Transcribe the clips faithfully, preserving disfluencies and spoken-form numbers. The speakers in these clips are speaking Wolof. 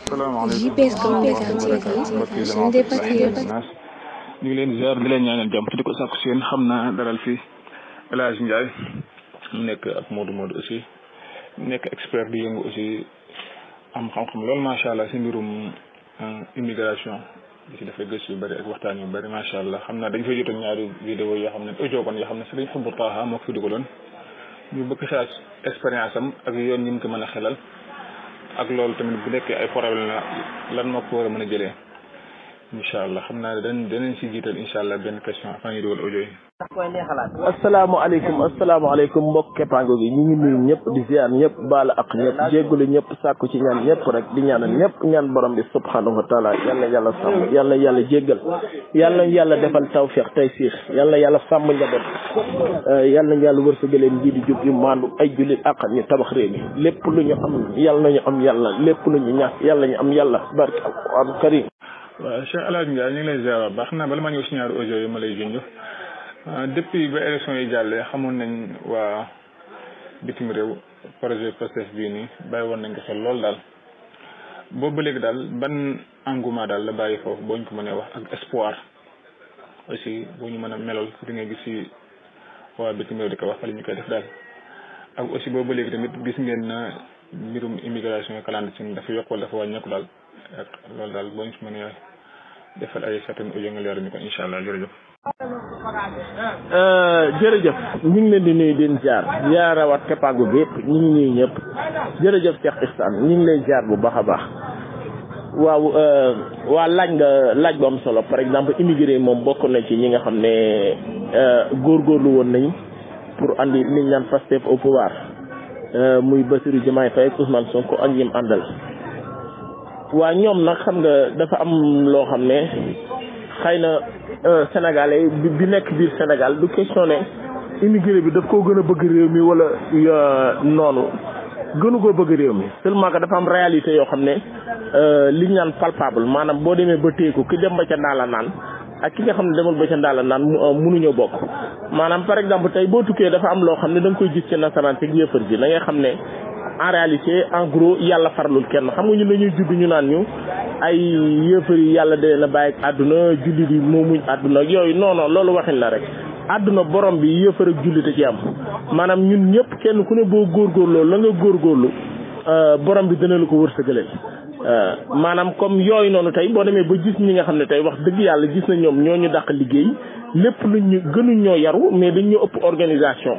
J P S Communication T V, la chaîne des patriotes. ñu ngi leen di ziar di leen ñaanal jàmm te di ko sàkku seen xam naa daral fii El Hadj Ndiaye mu nekk ak Modou Modou aussi nekk expert di yëngu aussi am xam-xam loolu macha allah si mbirum immigration di si dafay gëstu yu bëri ak waxtaan yu bëri macha allah xam naa dañ fay jotoon ñaari vidéo yoo xam ne audio kon yoo xam ne Serigne Abdou Taha moo ko fi dugaloon ñu bëgg saa expérience am ak yoon ñi mu ko mën a xelal ak loolu tamit bu nekkee ay problème la lan moo ko war a mën a jëlee incha allah xam naa dañ danañ si jiital incha allah benn question avant ñu dugal audio yi. asalaamaaleykum asalaamaaleykum mbokk keppaango gi ñu ngi nuyu ñëpp di ziar ñëpp baala ak ñëpp jéggulu ñëpp sàkku ci ñaan ñëpp rek di ñaanal ñëpp ñaan borom bi subhanahu wa taala yal na yàlla sàmm yal na yàlla jéggal yal na yàlla defal tawfiq taysiir yal na yàlla sàmm njaboot yal na yàlla wërsëgaleen nji di jub yu maandu ay jullit ak ñu tabax réew mi lépp lu ñu am yal nañu am yàlla lépp lu ñu ñàkk yal nañu am yàlla barke alquran karim. waaw Cheikh El Hadj Ndiaye ñu ngi lay ziar baax na bala maa ñëw si ñaari audio yi ma lay junj depuis ba élection yi jàllee xamoon nañ waa bitim réew projet Pastef bii nii bàyyi woon nañ ko xel lool daal boobu ba léegi daal ban engouement daal la bàyyi foofu boo ñu ko mënee wax ak espoir aussi boo ñu mën a melal di nga gis si waa bitim réew di ko wax fa la ñu koy def daal ak aussi boobu ba léegi tamit gis ngeen na mbirum immigration clandestine dafa yokk wala dafa wàññeeku daal ak loolu daal boo ñu si mënee defal ay certaines audio nga leeral ñu ko incha allah jërëjëf. jërëjëf ñu ngi leen di nuyu den jaar yaarawat keppaango bi yëpp ñu ngi nuyu ñëpp jërëjëf Cheikh Istaan ñu ngi lay jaar bu baax a baax waaw waa laaj nga laaj bu am solo par exemple immigré moom bokk na ci ñi nga xam ne góorgóorlu woon nañ pour andi liñ naan Pastef au pouvoir muy Bassirou Diomaye Faye ak Ousmane Sonko ak ñim àndal waa ñoom nag xam nga dafa am loo xam ne xëy na sénégalais bi bi nekk biir Sénégal du question ne immigré bi daf koo gën a bëgg réew mi wala noonu gënu koo bëgg réew mi seulement que dafa am réalité yoo xam ne li ñu naan palpable maanaam boo demee ba téye ko ki dem ba ca ndaala naan ak ki nga xam ne demul ba ca ndaala naan mënuñoo bokk maanaam par exemple tey boo tukkee dafa am loo xam ne da nga koy gis ci nasaraan ci yëfër ji da ngay xam ne en réalité en gros yàlla farlul kenn xam nga ñu dañuy judd ñu naan ñu ay yëfër yi yàlla de na bàyyi ak àdduna jullit yi moo muñ àdduna ak yooyu non non loolu waxin la rek àdduna borom bi yëfër ak jullit a ci am maanaam ñun ñëpp kenn ku ne boo góorgóorloo la nga góorgóorlu borom bi dina la ko wërsëgaleel maanaam comme yooyu noonu tey boo demee ba gis ñi nga xam ne tey wax dëgg yàlla gis na ñoom ñoo ñu dàq liggéey lépp luñ ñu gënuñ ñoo yaru mais dañ ñoo ëpp organisation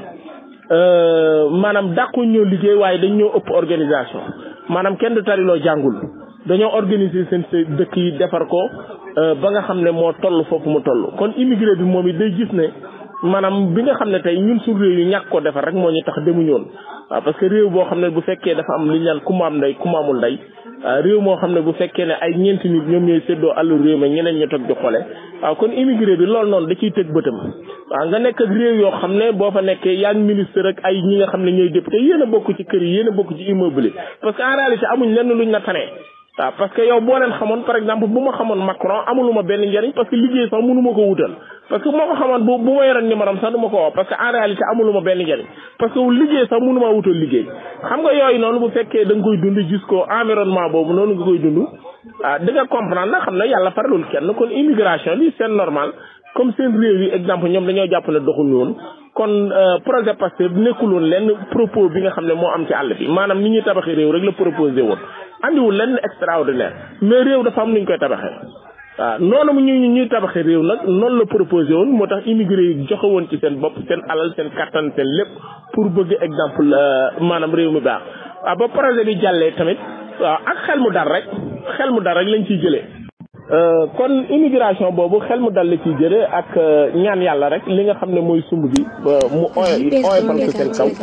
maanaam dàquñ ñoo liggéey waaye dañ ñoo ëpp organisation maanaam kenn du tariloo jàngul dañoo organiser seen dëkk yi defar ko ba nga xam ne moo toll foofu mu toll kon immigré bi moom it day gis ne maanaam bi nga xam ne tey ñun suñu réew yi ñàkk ko defar rek moo ñu tax demuñu woon waaw parce que réew boo xam ne bu fekkee dafa am li ñu naan ku mu am ndey ku mu amul ndey réew moo xam ne bu fekkee ne ay ñeenti nit ñoom ñooy séddoo àllu réew ma ñeneen ñu toog di xoole waaw kon immigré bi loolu noonu da ciy tëg bëtam waaw nga nekk ak réew yoo xam ne boo fa nekkee yaa ngi ministre ak ay ñi nga xam ne ñooy député yéen a bokk ci kër yi yéen a bokk ci immeuble parce que en réalité amuñ lenn luñ la tanee waaw parce que yow boo leen xamoon par exemple bu ma xamoon Macron amuluma benn njariñ parce que liggéey sax mënu ma ko wutal parce que bu ma ko xamoon bu bu ma yoroon numéro sax du ma ko woo parce que en réalité amuluma benn njariñ parce que liggéey sax mënu maa wutal liggéey xam nga yooyu noonu bu fekkee da nga koy dund jusqu'au environnement boobu noonu nga koy dund ah di nga comprendre na xam ne yàlla faralul kenn kon immigration bi c'est normal comme seen réew yi exemple ñoom dañoo jàpp ne doxul woon kon projet Pastef nekkul woon lenn propos bi nga xam ne moo am ci àll bi maanaam ni ñuy tabaxee réew rek la proposé woon andiwul lenn extraordinaire mais réew dafa am nu ñu koy tabaxee waaw noonu mu ñu ñuy tabaxee réew nag noonu la proposé woon moo tax immigré yi joxe woon ci seen bopp seen alal seen kattan seen lépp pour bëgg exemple maanaam réew mi baax waaw ba projet bi jàllee tamit waaw ak xel mu dal rek xel mu dal rek lañ ciy jëlee. kon immigration boobu xel mu dal la ciy jëlee ak ñaan yàlla rek li nga xam ne mooy sumb bi mu ooy ooyfal ko seen kaw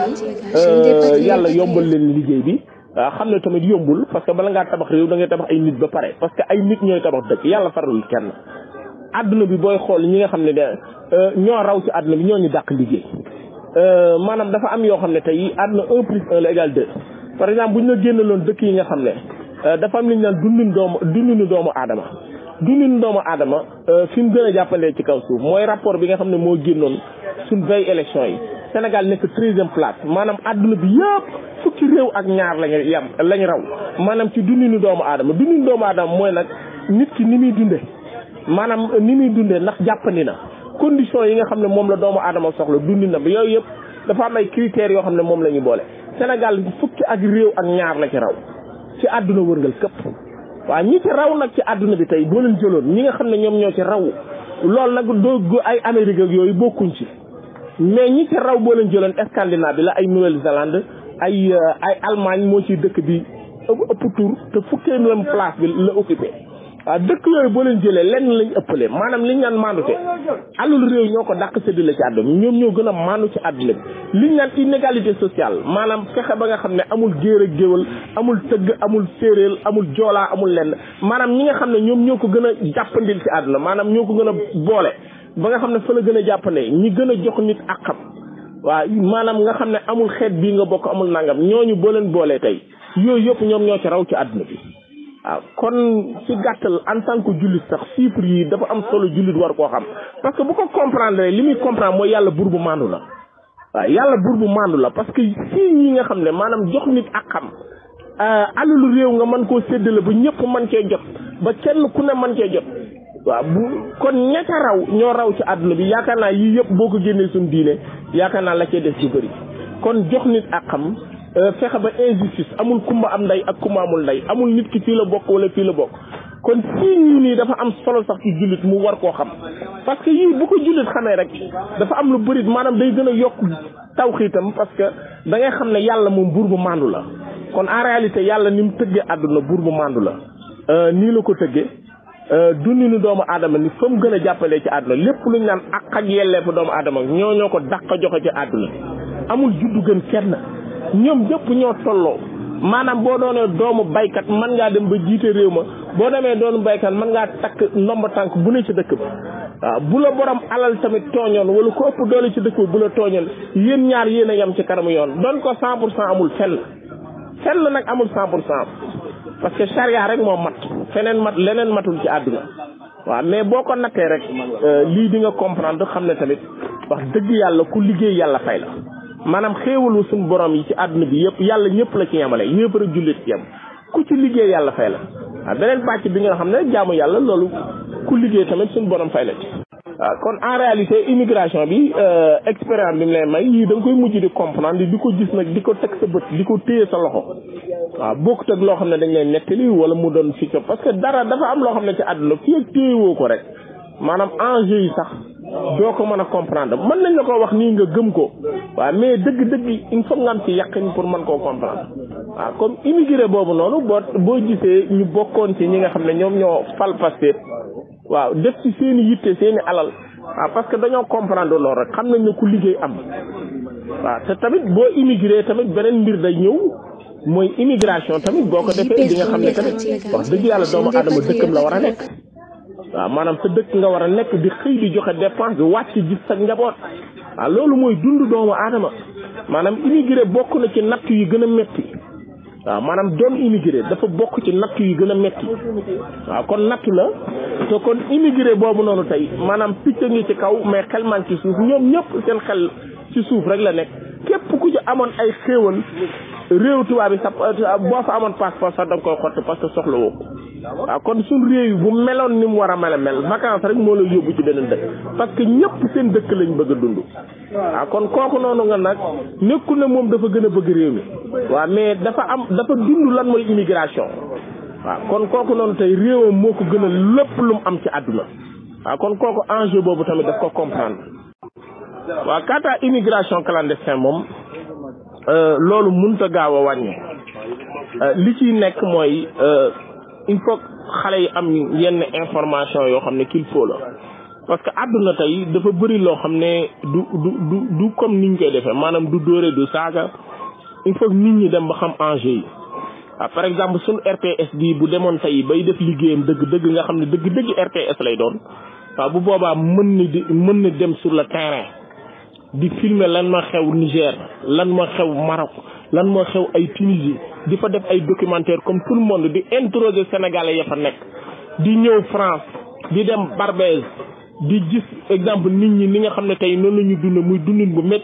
yàlla yombal leen liggéey bi. waaw xam ne tamit yombul parce que bala ngaa tabax réew da ngay tabax ay nit ba pare parce que ay nit ñooy tabax dëkk yàlla faralul kenn àdduna bi booy xool ñi nga xam ne de ñoo raw ci àdduna bi ñoo ñu dàq liggéey maanaam dafa am yoo xam ne tey àdduna un plus un la égal deux par exemple bu ñu la génnaloon dëkk yi nga xam ne dafa am li ñu naan dundin doomu dundinu doomu aadama dundinu doomu aadama fi mu gën a jàppalee ci kaw suuf mooy rapport bi nga xam ne moo génnoon suñ veille élection yi Sénégal nekk treizième place maanaam àdduna bi yëpp fukki réew ak ñaar lañu yam lañ raw maanaam ci dundinu doomu aadama dundinu doomu aadama mooy nag nit ki ni muy dunde maanaam ni muy dundee ndax jàppandi na condition yi nga xam ne moom la doomu aadama soxla dundi na bi yooyu yëpp dafa am ay critères yoo xam ne moom la ñu boole Sénégal fukki ak réew ak ñaar la ci raw ci àdduna wërngal këpp waaw ñi ci raw nag ci àdduna bi tey boo leen jëloon ñi nga xam ne ñoom ñoo ci raw loolu nag doo ay Amérique ak yooyu bokkuñ ci mais ñi ci raw boo leen jëloon Scandinavie bi la ay Nouvelle-Zélande ay ay Allemagne moo ci dëkk bi ëpp tur te fukkeelam place bi la occupé waaw dëkk yooyu boo leen jëlee lenn lañ ëppalee maanaam liñ naan mandute alul réew ñoo ko dàq séddale ci àdduna ñoom ñoo gën a mandu ci àdduna bi liñ naan inégalité sociale maanaam fexe ba nga xam ne amul géer ak géwal amul tëgg amul séeréel amul joolaa amul lenn maanaam ñi nga xam ne ñoom ñoo ko gën a jàppandil ci àdduna maanaam ñoo ko gën a boole ba nga xam ne fa la gën a jàppande ñi gën a jox nit àqam waaw maanaam nga xam ne amul xeet bii nga bokk amul nangam ñooñu boo leen boolee tey yooyu yëpp ñoom ñoo ci raw ci àdduna bi waaw kon ci gàttal en tant que jullit sax chiffres yi dafa am solo jullit war koo xam parce que bu ko comprendre li muy comprendre mooy yàlla buur bu mandu la waaw yàlla buur bu mandu la parce que fii ñi nga xam ne maanaam jox nit ak xam alalu réew nga mën koo séddale ba ñëpp mën cee jot ba kenn ku ne mën cee jot waaw bu kon ña ca raw ñoo raw ci àdduna bi yaakaar naa yii yëpp boo ko génnee suñu diine yaakaar naa la cee des du bëri kon jox nit ak xam fexe ba injustice amul kumba am ndey ak kumba amul ndey amul nit ki fii la bokk wala fii la bokk kon fii ñii nii dafa am solo sax ci jullit mu war koo xam parce que yii bu ko jullit xamee rek dafa am lu bëri maanaam day gën a yokk tawxiitam parce que da ngay xam ne yàlla moom buur bu mandu la kon en réalité yàlla ni mu tëggee àdduna buur bu mandu la nii la ko tëggee dundinu doomu aadama ni fa mu gën a jàppalee ci àdduna lépp luñ naan ak ak yelleefu doomu aadama ñoo ñoo ko dàq joxe ci àdduna amul juddu gën kenn ñoom ñëpp ñoo tolloo maanaam boo doonee doomu baykat mën ngaa dem ba jiite réew ma boo demee doonu baykat mën ngaa takk ndomba tànk bu ne ci dëkk bi waaw bu la borom alal tamit tooñoon wala ko ëpp doole ci dëkk bi bu la tooñoon yéen ñaar yéen a yem ci kanamu yoon doon ko cent pour cent amul fenn fenn nag amul cent pour cent parce que charia rek moo mat feneen mat leneen matul ci àdduna waaw mais boo ko nattee rek lii di nga comprendre xam ne tamit wax dëgg yàlla ku liggéey yàlla fay la maanaam xéewalu suñu borom yi ci àdduna bi yëpp yàlla ñëpp la ci yemale yëpp rek jullit ci yem ku ci liggéey yàlla fay la waaw beneen pàcc bi nga xam ne jaamu yàlla loolu ku liggéey tamit suñu borom fay la ci waaw kon en réalité immigration bi expérience bi mu lay may yii da nga koy mujj di comprendre di ko gis nag di ko teg sa bët di ko téye sa loxo waaw bokkut ak loo xam ne dañ lay nettali wala mu doon fi parce que dara dafa am loo xam ne ci àdduna fii ak téyewoo ko rek maanaam enjeu yi sax doo ko mën a comprendre mën nañ la ko wax nii nga gëm ko waaw mais dëgg-dëgg il faut nga am ci yàqin pour mën koo comprendre waaw comme immigré boobu noonu boo boo gisee ñu bokkoon ci ñi nga xam ne ñoom ñoo fal Pastef waaw def ci seen i yitte seen i alal waaw parce que dañoo comprendre loolu rek xam nañ ne ku liggéey am waaw te tamit boo immigré tamit beneen mbir day ñëw mooy immigration tamit boo ko defee di nga xam ne tamit wax dëgg yàlla doomu aadama dëkkam la war a nekk waaw maanaam sa dëkk nga war a nekk di xëy di joxe dépense di wàcc gis sa njaboot waaw loolu mooy dund doomu aadama maanaam immigré bokk na ci natt yu gën a metti waaw maanaam doon immigré dafa bokk ci natt yu gën a metti waaw kon natt la te kon immigré boobu noonu tey maanaam picc ngi ci kaw mais xel maa ngi ci suuf ñoom ñëpp seen xel ci suuf rek la nekk képp ku ci amoon ay xéewal réew tubaab bi sax boo fa amoon passeport sax da nga koy xotti parce que soxla woo ko waaw kon suñ réew yi bu meloon ni mu war a mel mel vacances rek moo la yóbbu ci beneen dëkk parce que ñëpp seen dëkk lañ bëgg a dund waaw kon kooku noonu nga nag nekkul ne moom dafa gën a bëgg réew mi waaw mais dafa am dafa dund lan mooy immigration waaw kon kooku noonu tey réewam moo ko gën a lépp lu mu am ci àdduna waaw kon kooku enjeu boobu tamit daf ko comprendre waaw quant à immigration clandestine moom loolu mënut a gaaw a wàññi li ciy nekk mooy il faut xale yi am yenn information yoo xam ne qu'il faut la parce que àdduna tey dafa bëri loo xam ne du du du du comme niñ koy defee maanaam du dóore du saaga il faut nit ñi dem ba xam enjeu yi waaw par exemple suñu R P S bi bu demoon tey bay def liggéeyam dëgg-dëgg nga xam ne dëgg-dëgg R P S lay doon waaw bu boobaa mën na di mën na dem sur le terrain di filmer lan ma xew Niger lan ma xew Maroc lan moo xew ay Tunisie di fa def ay documentaire comme tout le monde di interroger sénégalais ya fa nekk di ñëw France di dem Barbès di gis exemple nit ñi ni nga xam ne tey noonu la ñu dund muy dundin bu metti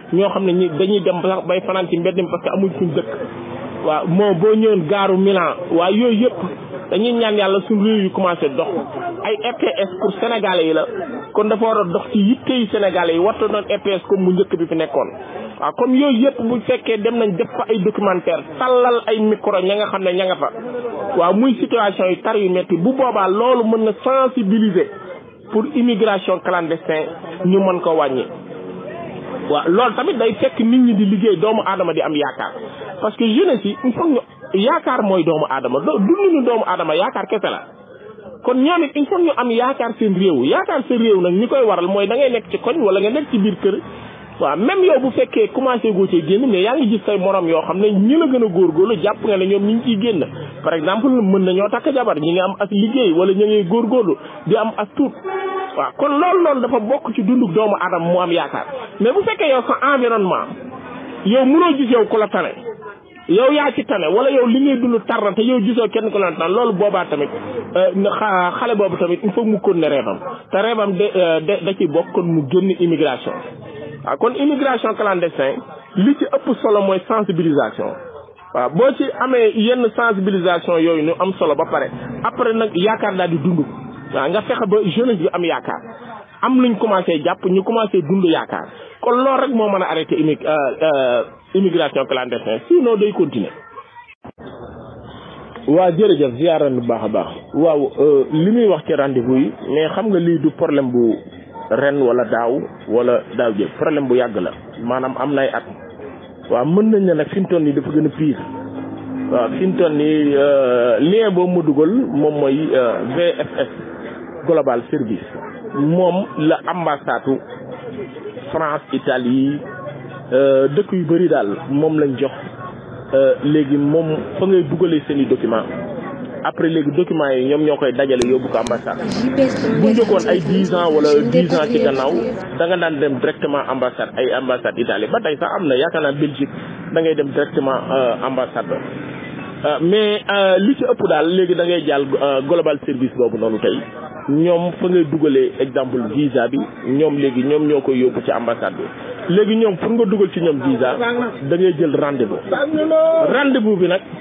ñoo xam ne ñi dañuy dem sax bay fanaan ci mbedd mi parce que amuñ suñ dëkk waaw moo boo ñëwoon gaaru Milan waaw yooyu yëpp dañuy ñaan yàlla suñ réew yu commencé dox ay R T S pour sénégalais yi la kon dafa war a dox ci yitte yi sénégalais yi warta doon R T S comme mu njëkk bi fi nekkoon waaw comme yooyu yëpp bu fekkee dem nañ def fa ay documentaire tallal ay micro ña nga xam ne ña nga fa waaw muy situation yi tar yu metti bu boobaa loolu mën na sensibiliser pour immigration clandestin ñu mën ko wàññi waaw loolu tamit day fekk nit ñi di liggéey doomu aadama di am yaakaar parce que jeunesse yi il faut ñu yaakaar mooy doomu aadama dunduñu doomu aadama yaakaar kese la kon ñoom it il faut ñu am yaakaar seen réew yaakaar seen réew nag ñi koy waral mooy da ngay nekk ci koñ wala nga nekk ci biir kër waaw même yow bu fekkee commencé goo cee génn mais yaa ngi gis say morom yoo xam ne ñi la gën a góorgóorlu jàpp nga ne ñoom ñi ngi ciy génn par exemple mën nañoo takk jabar ñi ngi am as liggéey wala ñu ngi góorgóorlu di am as tuut waaw kon loolu loolu dafa bokk ci dunduk doomu aadama mu am yaakaar mais bu fekkee yow sa environnement yow mënoo gis yow ku la tane yow yaa ci tane wala yow li ngay dund tar na te yow gisoo kenn ku la tane loolu boobaa tamit xale boobu tamit il faut mu kon ne reebam te reebam de da ci bokk kon mu génn immigration waaw kon immigration clandestin li ci ëpp solo mooy sensibilisation waaw boo ci amee yenn sensibilisation yooyu ñu am solo ba pare après nag yaakaar daal di dund waaw nga fexe ba jeunesse bi am yaakaar am luñ commencé jàpp ñu commencé dund yaakaar kon loolu rek moo mën a arrêté immi immigration clandestin sinon day continuer. waaw jërëjëf ziaran bu baax a baax waaw li muy wax ci rendez-vous yi mais xam nga lii du problème bu ren wala daaw wala daaw jël problème bu yàgg la maanaam am nay at waaw mën nañ ne nag fi mu toll nii dafa gën a pire waaw fi mu toll nii lien boobu mu dugal moom mooy V F S Global Service moom la ambassade France Italie dëkk yu bëri daal moom lañ jox léegi moom fa ngay dugalee seen i document après léegi documents yi ñoom ñoo koy dajale yóbbu ko ambassade bu njëkkoon ay dix ans wala dix ans ci gannaaw da nga daan dem directement ambassade ay ambassade Italie ba tey sax am na yaakaar naa Belgique da ngay dem directement ambassade mais li ci ëpp daal léegi da ngay jàll global service boobu noonu tey ñoom fa ngay dugalee exemple visa bi ñoom léegi ñoom ñoo koy yóbbu ci ambassade bi léegi ñoom pour nga dugal ci ñoom visa da ngay jël rendez-vous rendez-vous bi nag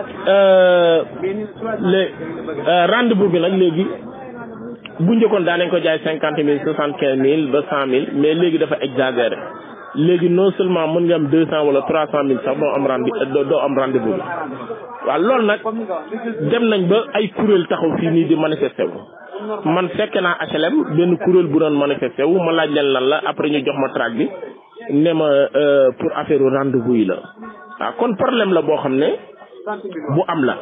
les rendez-vous bi nag léegi bu njëkkoon daa nañ ko jaay cinquante mille soixante quinze mille ba cent mille mais léegi dafa exagéré léegi non seulement mën nga am deux cent wala trois cent mille sax doo am rendi doo am rendez-vous bi waaw loolu nag dem nañ ba ay kuréel taxaw fii nii di manifester wu man fekk naa H L M benn kuréel bu doon manifester wu ma laaj leen lan la après ñu jox ma track bi ne ma pour affaire rendez-vous yi la waaw kon problème la boo xam ne bu am la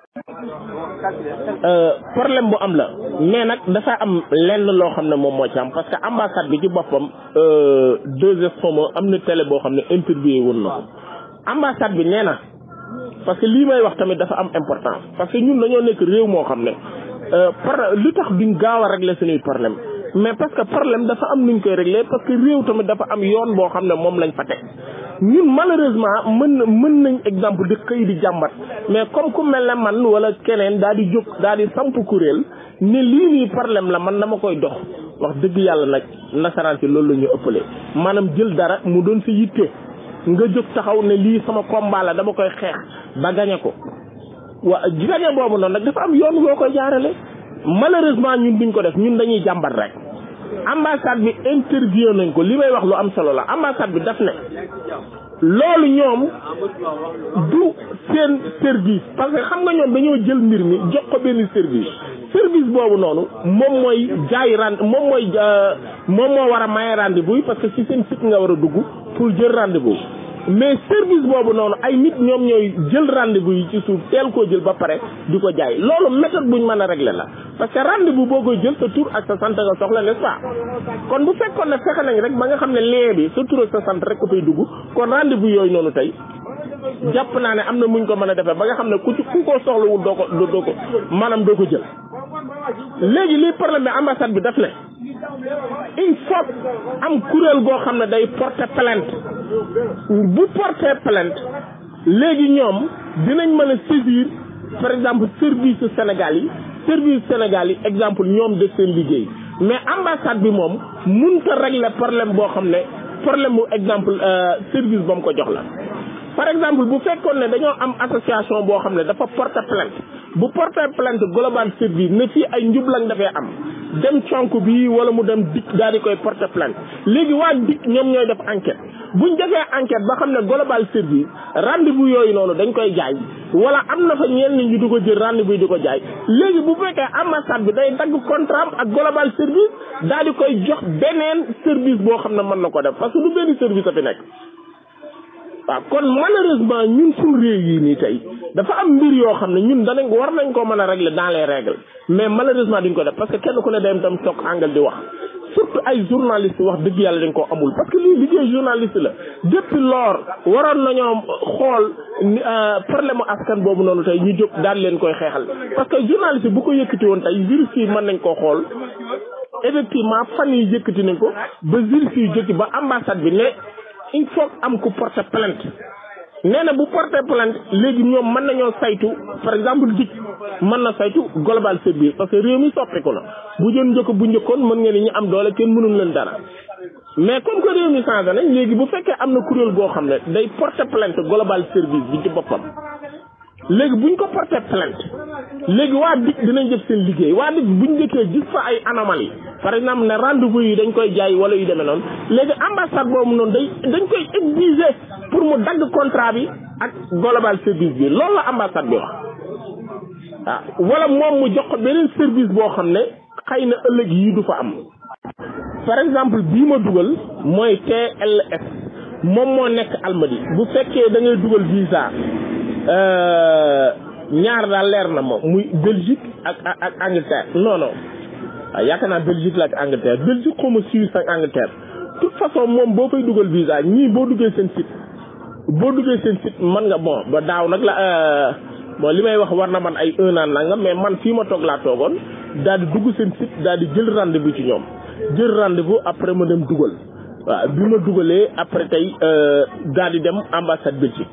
problème bu am la mais nag dafa am lenn loo xam ne moom moo ci am parce que ambassade bi ci boppam deux S am na télé boo xam ne interviewé woon na ko ambassade bi nee na parce que lii may wax tamit dafa am importance parce que ñun dañoo nekk réew moo xam ne par li tax duñ gaaw a régler suñuy problème mais parce que problème dafa am nuñ koy régler parce que réew tamit dafa am yoon boo xam ne moom lañ fa teg ñun malheureusement mën mën nañ exemple di xëy di jàmbat mais comme ku mel ne man wala keneen daal di jóg daal di samp kuréel ne lii nii problème la man dama koy dox wax dëgg yàlla nag nasaraan si loolu la ñu ëppale maanaam jël dara mu doon sa yitte nga jóg taxaw ne lii sama combat la dama koy xeex ba gañe ko waa gañe boobu noonu nag dafa am yoon boo koy jaarale malheureusement ñun duñ ko def ñun dañuy jàmbat rek ambassade bi interview nañ ko li may wax lu am solo la ambassade bi daf ne loolu ñoom du seen service parce que xam nga ñoom dañoo jël mbir mi jox ko benn service service boobu noonu moom mooy jaay rend moom mooy moom moo war a maye rendez-vous parce que ci seen site nga war a dugg pour jël rendez-vous mais service boobu noonu ay nit ñoom ñooy jël rendez-vous yi ci suuf teel koo jël ba pare di ko jaay loolu méthode buñ mën a régler la parce que rendez-vous boo koy jël sa tur ak sa sant nga soxla n'est-ce pas kon bu fekkoon ne fexe nañ rek ba nga xam ne lien bi sa tur ak sa sant rek ko fay dugg kon rendez-vous yooyu noonu tey jàpp naa ne am na muñ ko mën a defee ba nga xam ne ku ci ku ko soxlawul doo ko doo ko maanaam doo ko jël léegi li problème bi ambassade bi daf ne il faut am kuréel goo xam ne day porter plainte bu porter plainte léegi ñoom dinañ mën a saisir par exemple service Sénégal yi service Sénégal yi exemple ñoom de seen liggéey mais ambassade bi moom mënut a régler problème boo xam ne problème mu exemple service ba mu ko jox la par exemple bu fekkoon ne dañoo am association boo xam ne dafa porter plainte bu porter plainte global service ne fii ay njublañ dafay am dem conk bi wala mu dem dik daal di koy porter plainte léegi waa dik ñoom ñooy def enquête buñ defee enquête ba xam ne global service rendez-vous yooyu noonu dañ koy jaay wala am na fa ñenn ñu di ko jël rendez-vous di ko jaay léegi bu fekkee ambassade bi day dagg contrat ak global service daal di koy jox beneen service boo xam ne mën na ko def parce que du benn service a fi nekk waaw kon malheureusement ñun suñu réew yi nii tey dafa am mbir yoo xam ne ñun danañ war nañ ko mën a régler dans les règles mais malheureusement duñ ko def parce que kenn ku ne day tam toog angle di wax surtout ay journaliste wax dëgg yàlla dañ koo amul parce que lii liggéey journaliste la depuis lors waroon nañoo xool problème askan boobu noonu tey ñu jóg daal leen koy xeexal parce que journaliste bu ko yëkkati woon tey virus yi mën nañ koo xool effectivement fan yi yëkkati nañ ko ba virus yi jëkki ba ambassade bi ne il faut am ku porter plainte nee na bu porter plainte léegi ñoom mën nañoo saytu par exemple dik mën na saytu global service parce que réew mi soppiku na bu jën njëkk bu njëkkoon mën ngeen ni ñu am doole kenn mënul leen dara mais comme que réew mi changé nañ léegi bu fekkee am na kuréel goo xam ne day porter plainte global service bi ci boppam léegi buñ ko porter plainte léegi waa dik dinañ def seen liggéey waa dik buñ njëkkee gis fa ay anomalie par exemple ne rendez-vous yi dañ koy jaay wala yu demee noonu léegi ambassade boobu noonu day dañ koy exiger pour mu dagg contrat bi ak global service bi loolu la ambassade bi wax ah wala moom mu jox ko beneen service boo xam ne xëy na ëllëg yi du fa am par exemple bii ma dugal mooy T L S moom moo nekk Almadi bu fekkee da ngay dugal visa ñaar daal leer na moom muy Belgique ak ak Angleterre non non waaw yaakaar naa Belgique la ak Angleterre Belgique xaw ma Suisse ak Angleterre toute façon moom boo fay dugal visa ñii boo duggee seen site boo duggee seen site man nga bon ba daaw nag la bon li may wax war na man ay un an nanga mais man fii ma toog laa toogoon daal di dugg seen site daal di jël rendez-vous ci ñoom jël rendez-vous après ma dem dugal waaw bi ma dugalee après tey daal di dem ambassade Belgique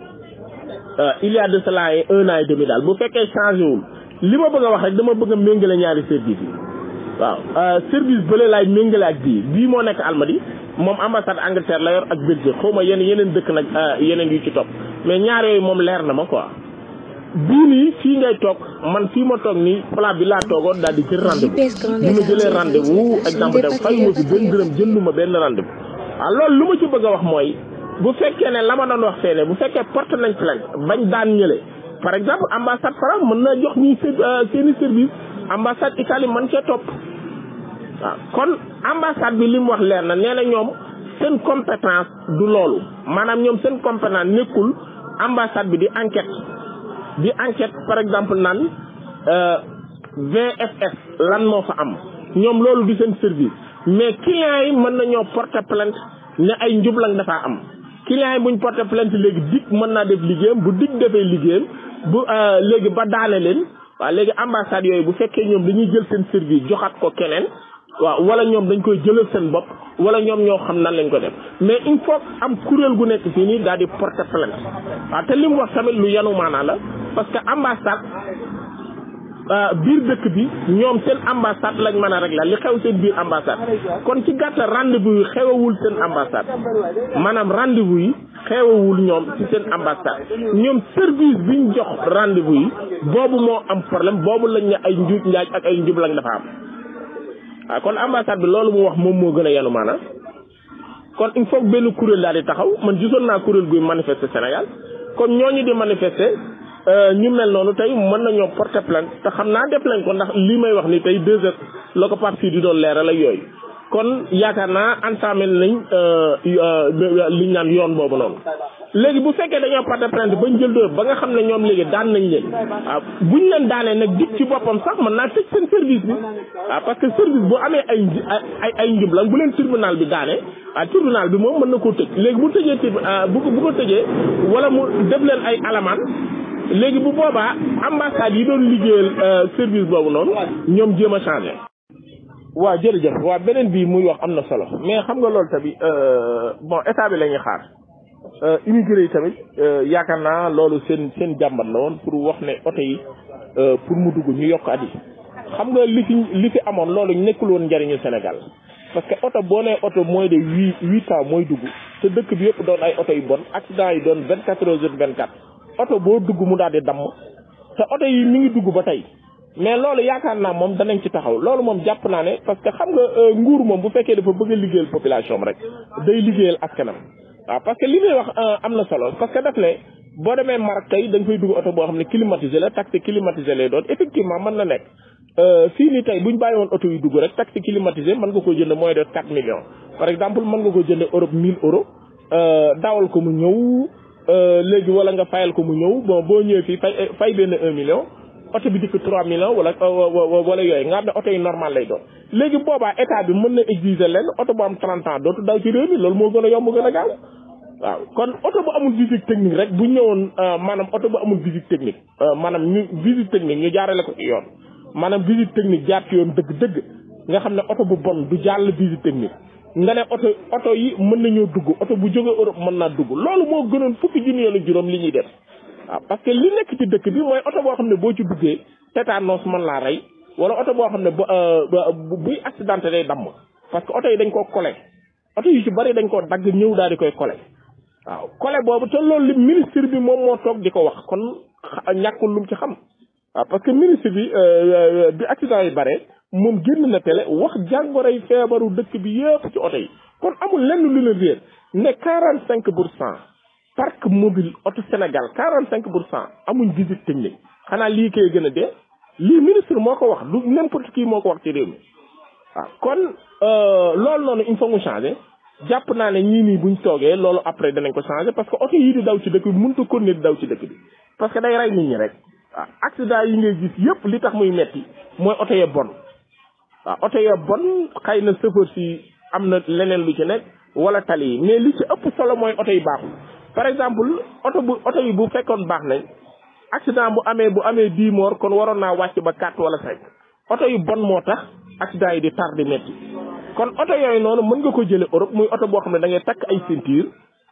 il y a de cela un an et demi daal bu fekkee changé wul li ma bëgg a wax rek dama bëgg a méngale ñaari service yi waaw service bële laay méngale ak bii bii moo nekk Almadi moom ambassade Angleterre la yor ak Belgique xaw ma yenn yeneen dëkk nag yeneen yu ci topp mais ñaar yooyu moom leer na ma quoi bii nii fii ngay toog man fii ma toog nii plat bi laa toogoon daal di jël rendez-vous bi ma jëlee rendez-vous exemple dem fayuma fi benn dërëm jënduma benn rendez-vous waaw loolu lu ma ci bëgg a wax mooy bu fekkee ne la ma doon wax fee ne bu fekkee porte nañ plainte bañ daan ñële par exemple ambassade France mën na jox ñi seeni service ambassade Italie mën cee topp waaw kon ambassade bi li mu wax leer na nee na ñoom seen compétence du loolu maanaam ñoom seen compétence nekkul ambassade bi di enquête di enquête par exemple naan V F S lan moo fa am ñoom loolu di seen service mais clients yi mën nañoo porter plainte ne ay njublang dafa am clients yi buñ porter plainte léegi dik mën naa def liggéeyam bu dik defee liggéeyam bu léegi ba daane leen waaw léegi ambassade yooyu bu fekkee ñoom dañuy jël seen service joxaat ko keneen waaw wala ñoom dañ koy jëlal seen bopp wala ñoom ñoo xam nan lañ ko def mais il faut am kuréel gu nekk fii nii daal di porter plainte waaw te li mu wax tamit lu yanu maanaa la parce que ambassade biir dëkk bi ñoom seen ambassade lañ mën a régler li xew seen biir ambassade kon ci gàttal rendez-vous yi xewawul seen ambassade maanaam rendez-vous yi xewawul ñoom ci seen ambassade ñoom service biñ jox rendez-vous yi boobu moo am problème boobu lañ ne ay njuuj njaaj ak ay njublañ dafa am waaw kon ambassade bi loolu mu wax moom moo gën a yanu maanaam kon il faut benn kuréel daal di taxaw man gisoon naa kuréel guy manifester Sénégal kon ñooñu di manifester ñu mel noonu tey mën nañoo porter plainte te xam naa def lañ ko ndax lii may wax ni tey deux heures la ko parti di doon leeral ak yooyu kon yaakaar naa entamé nañ liñ naan yoon boobu noonu léegi bu fekkee dañoo porter plainte bañ jël dóor ba nga xam ne ñoom léegi daan nañ leen waaw buñ leen daanee nag dik ci boppam sax mën naa tëj seen service bi waaw parce que service bu amee ay ay ay njublan bu leen tribunal bi daanee ah tribunal bi moom mën na koo tëj léegi bu tëjee bu bu ko tëjee wala mu def leen ay alamaan léegi bu boobaa ambassade yi doon liggéeyal service boobu noonu ñoom jéem a changé. waaw jërëjëf waaw beneen bii muy wax am na solo mais xam nga loolu tamit bon état bi la ñuy xaar immigré yi tamit yaakaar naa loolu seen seen jàmbat la woon pour wax ne oto yi pour mu dugg ñu yokk at yi xam nga li fi li fi amoon loolu nekkul woon njariñu Sénégal parce que oto boo nee oto moins de huit huit ans mooy dugg te dëkk bi yëpp doon ay oto yu bon accident yi doon vingt quatre heures sur vingt quatre oto boo dugg mu daal di damm te oto yi mi ngi dugg ba tey mais loolu yaakaar naa moom danañ ci taxaw loolu moom jàpp naa ne parce que xam nga nguur moom bu fekkee dafa bëgg a liggéeyal population rek day liggéeyal askanam waaw parce que li muy wax am na solo parce que daf ne boo demee Maroc tey da nga fay dugg oto boo xam ne climatisé la taxi climatisé lay doon effectivement mën na nekk fii nii tey bu ñu bàyyi woon oto yu dugg rek taxi climatisé mën nga ko jënd moins de quatre millions par exemple mën nga ko jënd Europe mille euros dawal ko mu ñëw léegi wala nga fayal ko mu ñëw bon boo ñëwee fii fay fay benn un million oto bi dikk trois millions wala wala yooyu nga xam ne oto yi normal lay doon léegi boobaa état bi mën na exiger leen oto bu am trente ans dootu daw ci réew mi loolu moo gën a yomb gën a gaaw waaw kon oto bu amul visite technique rek bu ñëwoon maanaam oto bu amul visite technique maanaam ñu visite technique ñu jaarale ko ci yoon maanaam visite technique jaar ci yoon dëgg-dëgg nga xam ne oto bu bon du jàll visite technique nga ne oto oto yi mën nañoo dugg oto bu jógee Europe mën naa dugg loolu moo gënoon fukki junni yoon ak juróom li ñuy def waaw parce que li nekk ci dëkk bi mooy oto boo xam ne boo ci duggee tétanos mën laa rey wala oto boo xam ne bu buy accidenté day damm parce que oto yi dañ koo collé oto yu ci bari dañ koo dagg ñëw daal di koy collé waaw collé boobu te loolu li ministre bi moom moo toog di ko wax kon ñàkkul lu mu ci xam waaw parce que ministre bi bi accident yi bare moom génn na télé wax jàngoroy feebaru dëkk bi yëpp ci oto yi kon amul lenn lu leen réer ne quarante cinq pour cent parc mobile oto Sénégal quarante cinq pour cent amuñ visite technique xanaa lii koy gën a dee lii ministre moo ko wax du n'importe qui moo ko wax ci réew mi waaw kon loolu noonu il faut mu changer jàpp naa ne ñii nii buñ toogee loolu après danañ ko changer parce que oto yii di daw ci dëkk bi mënut a continuer di daw ci dëkk bi parce que day rey nit ñi rek waaw accident yi ngay gis yëpp li tax muy metti mooy oto yee bon waaw oto yee bon xëy na chauffeur si am na leneen lu ci nekk wala tali yi mais li ci ëpp solo mooy oto yi baaxul par exemple oto bu oto yi bu fekkoon baax nañ accident bu amee bu amee dix morts kon waroon naa wàcc ba quatre wala cinq oto yu bon moo tax accident yi di tar di metti kon oto yooyu noonu mën nga ko jële Europe muy oto boo xam ne da ngay takk ay ceinture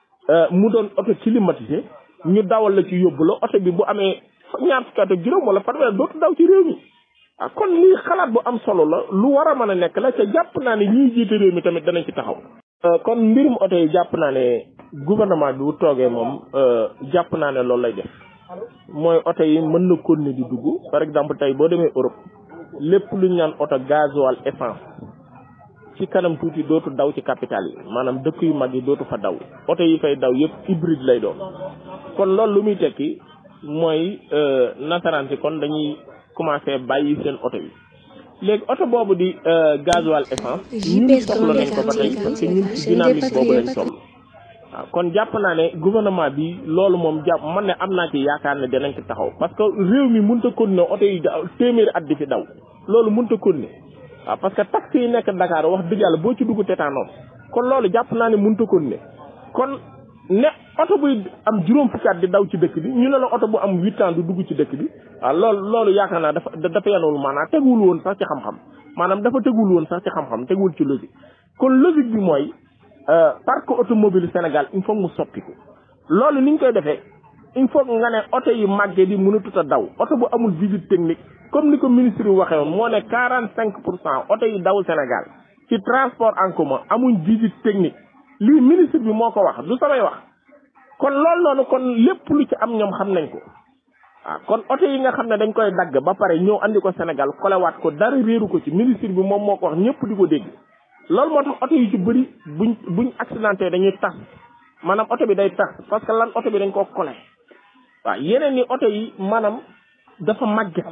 mu doon oto climatisé ñu dawal la ci yóbbu la oto bi bu amee ñaar fukki at ak juróom wala fanweer dootu daw ci réew mi ah kon lii xalaat bu am solo la lu war a mën a nekk la te jàpp naa ne ñiy jiite réew mi tamit danañ ci taxaw. kon mbirum oto yi jàpp naa ne gouvernement bi bu toogee moom jàpp naa ne loolu lay def mooy oto yi mën na continuer di dugg par exemple tey boo demee Europe lépp lu ñu naan oto gasoil essence ci kanam tuuti dootu daw ci capital yi maanaam dëkk yu mag yi dootu fa daw oto yi fay daw yëpp hybride lay doon kon loolu lu muy tekki mooy nasaraan si kon dañuy commencé bàyyi seen oto yi léegi oto boobu di gasoil essence ñun soxla nañ ko ba tey parce que ñun ci dynamique boobu lañ soxla waaw kon jàpp naa ne gouvernement bi loolu moom jàpp man ne am naa ci yaakaar ne danañ ci taxaw parce que réew mi mënut a continuer oto yi téeméeri at di fi daw loolu mënut a continuer waaw parce que taxi yi nekk Dakar wax dëgg yàlla boo ci dugg tétanos kon loolu jàpp naa ne mënut a continuer kon ne oto buy am juróom fukki at di daw ci dëkk bi ñu ne la oto bu am huit ans du dugg ci dëkk bi waaw loolu loolu yaakaar naa dafa dafa yanul maanaam teguwul woon sax ci xam-xam maanaam dafa tegul woon sax ci xam-xam teguwul ci logique kon logique bi mooy parc automobile Sénégal il faut mu soppiku loolu ni ñu koy defee il faut nga ne oto yi màggee di mënatut a daw oto bu amul visite technique comme ni ko ministre yi waxee woon moo ne quarante cinq pour cent oto yi daw Sénégal ci transport en commun amuñ visite technique lii ministre bi moo ko wax du samay wax kon loolu noonu kon lépp lu ci am ñoom xam nañ ko waaw kon oto yi nga xam ne dañ koy dagg ba pare ñëw andi ko Sénégal kolewaat ko dara réeru ko ci ministre bi moom moo ko wax ñëpp di ko dégg loolu moo tax oto yu ci bëri buñ buñ accidenté dañuy tax maanaam oto bi day tax parce que lan oto bi dañ koo kole waaw yeneen ni oto yi maanaam dafa màgget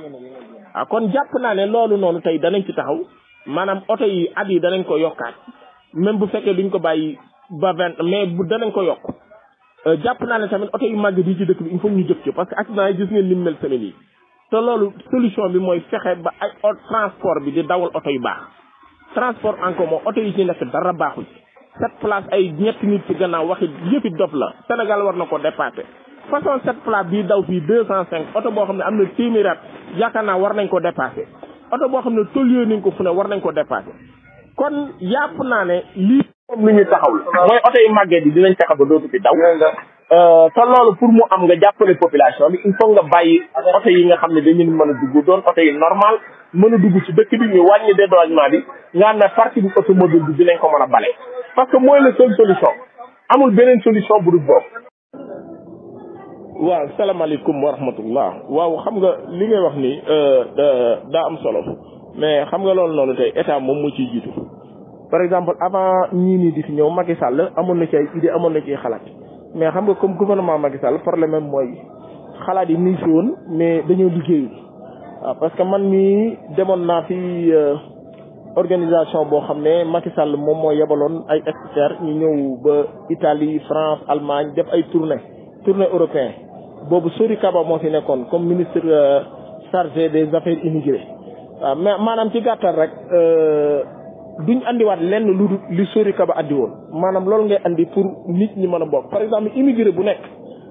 waaw kon jàpp naa ne loolu noonu tey danañ ci taxaw maanaam oto yi at yi danañ ko yokkaat même bu fekkee duñ ko bàyyi ba vingt mais bu danañ ko yokk jàpp naa ne tamit oto yu màgg di ci dëkk bi il faut ñu jëf ci parce que accident yi gis ngeen lim mel semaine yi te loolu solution bi mooy fexe ba ay transport bi di dawal oto yu baax transport en commun oto yi ci nekk dara baaxul sept place ay ñetti nit ci gannaaw waxi yëfi dof la Sénégal war na ko dépassé façon sept place bii daw fii deux cent cinq oto boo xam ne am na téeméeri at yaakaar naa war nañ ko dépassé oto boo xam ne tolluwee nañ ko fu ne war nañ ko dépassé kon yàpp naa ne lii comme li ñu taxaw la mooy oto yi màggee di dinañ fexe ba dootu fi daw te loolu pour mu am nga jàppale population bi il faut nga bàyyi oto yi nga xam ne dañu mën a dugg doon oto yi normal mën a dugg ci dëkk bi ñu wàññi dédommagement bi nga xam ne partie bi automobile bi dinañ ko mën a bale parce que mooy la seule solution amul beneen solution bu dul boobu. waaw salaamaaleykum wa rahmatullah waaw xam nga li ngay wax ni daa am solo mais xam nga loolu noonu tey état moom moo ciy jiitu par exemple avant ñii nii di fi ñëw Macky Sall amoon na ci ay idée amoon na ci xalaat mais xam nga comme gouvernement Macky Sall problème am mooy xalaat yi nii fi woon mais dañoo liggéeyu waaw parce que man mii demoon naa fi organisation boo xam ne Macky Sall moom moo yebaloon ay experts ñu ñëw ba Italie France Allemagne def ay tournée tournée européen boobu Sori Kaba moo fi nekkoon comme ministre chargé des affaires immigrées waaw mais maanaam ci gàttal rek duñ andiwaat lenn lu dul li Sori Kaba andi woon maanaam loolu ngay andi pour nit ñi mën a bokk par exemple immigré bu nekk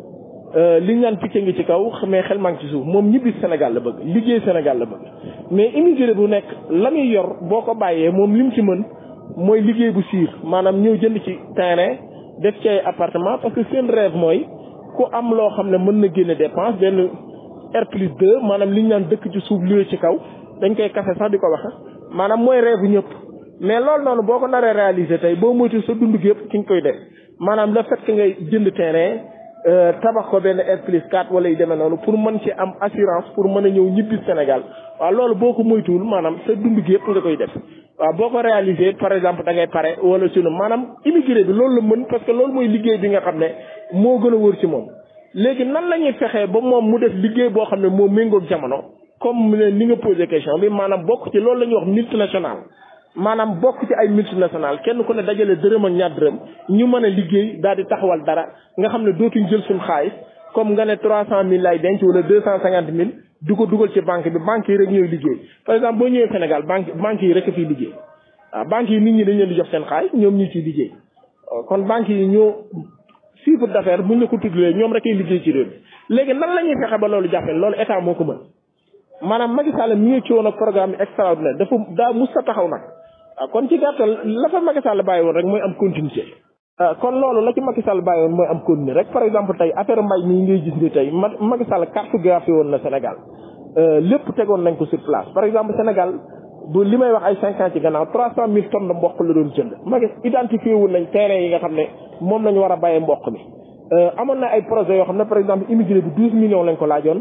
li ñu naan picc ngi ci kaw mais xel maa ngi ci suuf moom ñibbi Sénégal la bëgg liggéey Sénégal la bëgg mais immigré bu nekk la muy yor boo ko bàyyee moom lim ci mën mooy liggéey bu siir maanaam ñëw jënd ci terrain def ci ay appartement parce que seen rêve mooy ku am loo xam ne mën na génne dépense benn R plus deux maanaam li ñu naan dëkk ci suuf luwe ci kaw dañ koy kase sax di ko waxe maanaam mooy rêve bu ñëpp mais loolu noonu boo ko naree réaliser tey boo moytu sa dund gi yëpp ki nga koy def maanaam le fait que ngay jënd terrain tabax ko benn R plus quatre wala yu demee noonu pour mën ci am assurance pour mën a ñëw ñibbi Sénégal waaw loolu boo ko moytuwul maanaam sa dund gi yëpp nga koy def waaw boo ko réaliser par exemple da ngay pare wala sunu maanaam immigré bi loolu la mën parce que loolu mooy liggéey bi nga xam ne moo gën a wër ci moom léegi nan la ñuy fexee ba moom mu def liggéey boo xam ne moo méngoog jamono comme ni nga posé question bi maanaam bokk ci loolu la ñuy wax multinational maanaam bokk ci ay multinational kenn ku ne dajale dërëm ak ñaar dërëm ñu mën a liggéey daal di taxawal dara nga xam ne dootuñ jël suñ xaalis comme nga ne trois cent mille lay denc wala deux cent cinquante mille du ko dugal ci banque bi banque yi rek ñooy liggéey par exemple boo ñëwee Sénégal banque banque yi rek a fiy liggéey waaw banque yi nit ñi dañ leen di jox seen xaalis ñoom ñu ciy liggéey kon banque yi ñoo chiffre d'affaires buñ la ko tuddalee ñoom rek ay liggéey ci réew mi léegi nan la ñuy fexe ba loolu jàppale loolu état moo ko mën maanaam Macky Sall mi ngi ci woon ak programme yi extraordinaire dafa daa mus sa taxaw nag waaw kon ci gàttal la fa Macky Sall bàyyi woon rek mooy am continuité kon loolu la ci Macky Sall bàyyi woon mooy am continuité rek par exemple tey affaire mbay mii ngay gis ni tey Macky Sall cartographie woon na Sénégal lépp tegoon nañ ko sur place par exemple Sénégal bu li may wax ay cinq ans ci gannaaw trois cent mille tonnes de mboq la doon jënd Macky identifié woon nañ terrain yi nga xam ne moom lañu war a bàyyee mboq mi amoon na ay projets yoo xam ne par exemple immigré bi douze millions lañ ko laajoon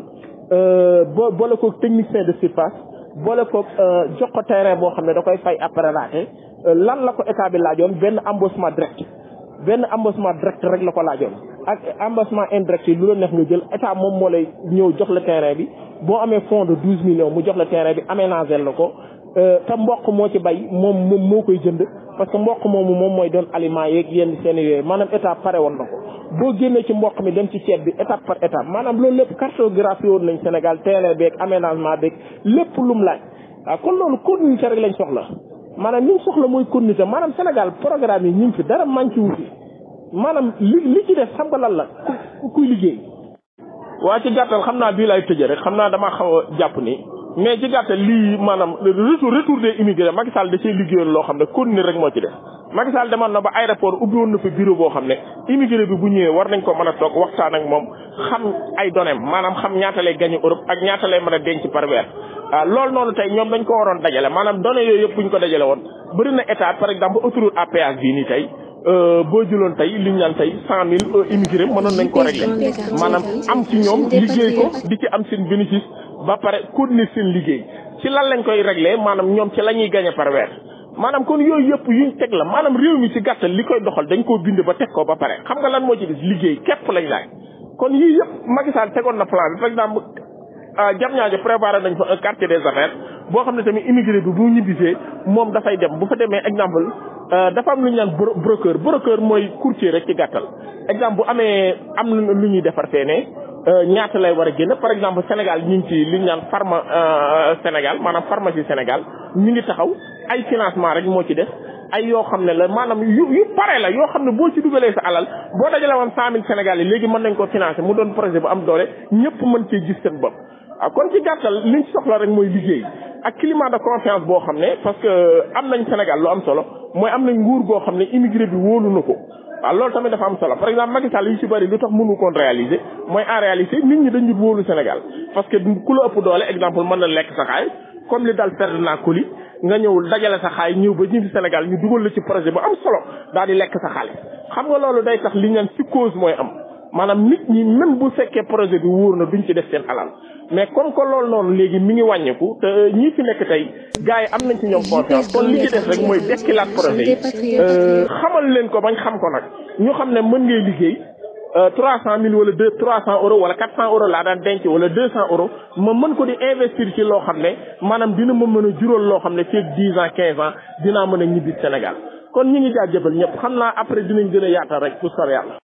boo boole ko technicien de surface boole ko jox ko terrain boo xam ne da koy fay après raté lan la ko état bi laajoon benn embauchement direct benn embauchement direct rek la ko laajoon ak embauchement indirect yi lu la neex nga jël état moom moo lay ñëw jox la terrain bi boo amee fonds de douze millions mu jox la terrain bi aménager la ko te mboq moo ci bay moom moom moo koy jënd parce que mboq moomu moom mooy doon aliment yeeg yenn seen yooyu maanaam état pare woon na ko boo génnee ci mboq mi dem ci ceeb bi étape par étape maanaam loolu lépp cartographie woon nañ Sénégal terrain beeg aménagement beeg lépp lum laaj waaw kon loolu continuité rek lañ soxla maanaam li ñu soxla mooy continuité maanaam Sénégal programme yi ñu ngi fi dara manqué wu fi maanaam li li ci def xam nga lan la ku kuy liggéey. waa ci gàttal xam naa bii laay tëjee rek xam naa damaa xaw a jàpp ni mais ci gàttal lii maanaam retour retour des immigrés Macky Sall da cee liggéeyoon loo xam ne continué rek moo ci def Macky Sall demoon na ba aéroport ubbi woon na fa bureau boo xam ne immigré bi bu ñëwee war nañ ko mën a toog waxtaan ak moom xam ay données maanaam xam ñaata lay gagné Europe ak ñaata lay mën a denc par weer waaw loolu noonu tey ñoom dañ ko waroon dajale maanaam données yooyu yëpp bu ñu ko dajale woon bëri na état par exemple autoroute à péage bii nii tey boo jëloon tey li ñu naan tey cent mille immigré mënoon nañ ko régler maanaam am ci ñoom liggéey ko di ci am seen bénéfice ba pare continuer seen liggéey ci lan lañ koy régler maanaam ñoom ci la ñuy gagné par weer maanaam kon yooyu yëpp yuñ teg la maanaam réew mi ci gàttal li koy doxal dañ koo bind ba teg ko ba pare xam nga lan moo ci des liggéey képp lañ laaj kon yii yëpp Macky Sall tegoon na plan bi par exemple Diamniadio préparé nañ fa un quartier des affaires boo xam ne tamit immigré bi bu ñibbisee moom dafay dem bu fa demee exemple dafa am lu ñu naan broker broker mooy courtier rek ci gàttal exemple bu amee am na lu ñuy defar fee ne ñaata lay war a génn par exemple Sénégal ñu ngi ci li ñu naan pharma Sénégal maanaam pharmacie Sénégal ñu ngi taxaw ay financement rek moo ci def ay yoo xam ne la maanaam yu yu pare la yoo xam ne boo ci dugalee sa alal boo dajale woon cent mille Sénégal yi léegi mën nañ ko financer mu doon projet bu am doole ñëpp mën cee gis seen bopp. waaw kon ci gàttal liñ soxla rek mooy liggéey ak climat de confiance boo xam ne parce que am nañ Sénégal lu am solo mooy am nañ nguur goo xam ne immigré bi wóolu na ko waaw loolu tamit dafa am solo par exemple Macky Sall yu ci bëri lu tax mënu koon réaliser mooy en réalité nit ñi dañu wóolu Sénégal parce que ku la ëpp doole exemple mën na lekk sa xaay comme li dal Ferdinand Coly nga ñëw dajale sa xaay ñëw ba ñu fi Sénégal ñu dugal la ci projet bu am solo daal di lekk sa xaalis xam nga loolu day tax li ñu naan psychose mooy am maanaam nit ñi même bu fekkee projet bi wóor na duñ ci def seen alal mais comme que loolu noonu léegi mi ngi wàññeeku te ñii fi nekk tey gars yi am nañ ci ñoom confiance kon li ci def rek mooy dekkilaat projet yi xamal leen ko bañ xam ko nag ñu xam ne mën ngay liggéey trois cent mille wala deux trois cent euros wala quatre cent euros laa daan denc wala deux cent euros ma mën ko di investir ci loo xam ne maanaam dina ma mën a jural loo xam ne fii ak dix ans quinze ans dinaa mën a ñibbi Sénégal kon ñi ngi jaajëfal ñëpp xam naa après dinañ gën a yaatal rek pour sor yàlla